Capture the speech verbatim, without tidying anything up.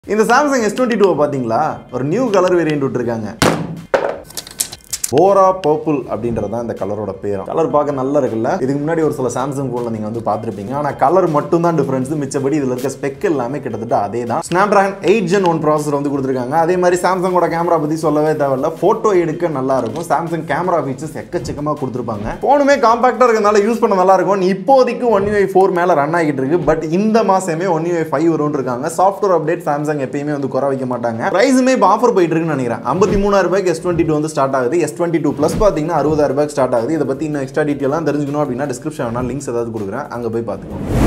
இந்த Samsung S twenty-two பாத்தீங்களா ஒரு நியூ கலர் வேரியன்ட் விட்டுருக்காங்க. போரா பர்பிள் அப்படின்றது தான் இந்த கலரோட பேர். கலர் பார்க்க நல்லா இருக்குல்ல. இதுக்கு முன்னாடி ஒரு சில Samsung போன்ல நீங்க வந்து பார்த்திருப்பீங்க. ஆனா கலர் மட்டும் தான் டிஃபரன்ஸ். மிச்சபடி இதுல இருக்க ஸ்பெக் எல்லாமே கிட்டத்தட்ட அதே தான். Snapdragon eight gen one processor வந்து கொடுத்திருக்காங்க. அதே மாதிரி Samsungோட கேமரா பத்தி சொல்லவே தேவையில்ல. போட்டோ எடுக்க நல்லா இருக்கும். Samsung கேமரா ஃபீச்சர்ஸ் எக்கச்சக்கமா கொடுத்திருப்பாங்க. போனுமே காம்பாக்ட்டா இருக்கனால யூஸ் பண்ண நல்லா இருக்கும். இப்போதைக்கு One U I four மேல ரன் ஆகிட்டு இருக்கு. பட் இந்த மாசமே One U I five வரும்னு இருக்காங்க. சாஃப்ட்வேர் அப்டேட் Samsung எப்பயுமே வந்து குறை வைக்க மாட்டாங்க. பிரைஸுமே இப்போ ஆஃபர் போயிட்டு இருக்குன்னு நினைக்கிறேன். ஐம்பத்தி மூணாயிரம் ரூபாய்க்கு S twenty-two வந்து ஸ்டார்ட் ஆகுது. S twenty-two Plus பாத்தீங்கன்னா அறுபதாயிரம் ரூபாய்க்கு ஸ்டார்ட் ஆகுது. இதை பத்தி இன்னும் எக்ஸ்ட்ரா டீடைலா தெரிஞ்சுக்கணும் அப்படின்னா டிஸ்கிரிப்ஷன்ல லிங்க்ஸ் ஏதாவது கொடுக்குறேன், அங்க போய் பாத்துக்கோங்க.